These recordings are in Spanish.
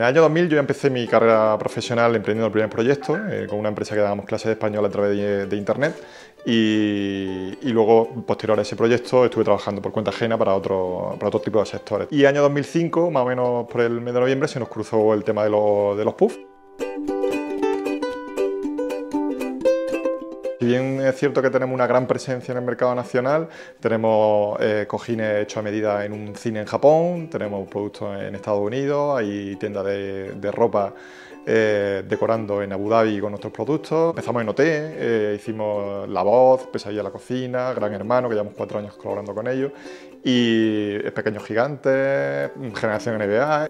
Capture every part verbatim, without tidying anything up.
el año dos mil yo ya empecé mi carrera profesional emprendiendo el primer proyecto eh, con una empresa que dábamos clases de español a través de, de internet y, y luego, posterior a ese proyecto, estuve trabajando por cuenta ajena para otro, para otro tipo de sectores. Y año dos mil cinco, más o menos por el mes de noviembre, se nos cruzó el tema de, lo, de los puffs. Si bien es cierto que tenemos una gran presencia en el mercado nacional, tenemos eh, cojines hechos a medida en un cine en Japón, tenemos productos en Estados Unidos, hay tiendas de, de ropa eh, decorando en Abu Dhabi con nuestros productos. Empezamos en O T, eh, hicimos La Voz, Pesadilla en la Cocina, Gran Hermano, que llevamos cuatro años colaborando con ellos, y Pequeños Gigantes, Generación N B A.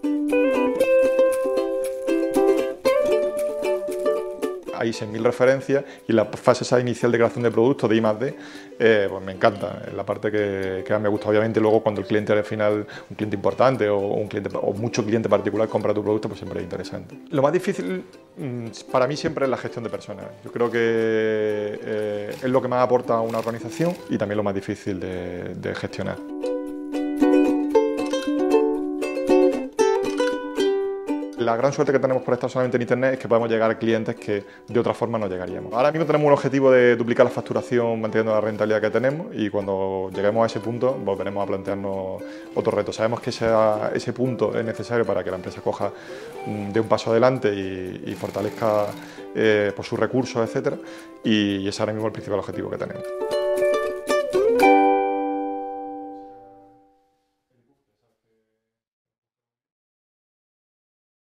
Hay seis mil referencias y la fase esa inicial de creación de productos de I más D, eh, pues me encanta, es la parte que, que más me gusta. Obviamente luego cuando el cliente al final, un cliente importante o, un cliente, o mucho cliente particular compra tu producto, pues siempre es interesante. Lo más difícil para mí siempre es la gestión de personas. Yo creo que eh, es lo que más aporta a una organización y también lo más difícil de, de gestionar. La gran suerte que tenemos por estar solamente en Internet es que podemos llegar a clientes que de otra forma no llegaríamos. Ahora mismo tenemos un objetivo de duplicar la facturación manteniendo la rentabilidad que tenemos y cuando lleguemos a ese punto volveremos a plantearnos otros retos. Sabemos que ese, ese punto es necesario para que la empresa coja de un paso adelante y, y fortalezca eh, por sus recursos, etcétera. Y ese es ahora mismo el principal objetivo que tenemos.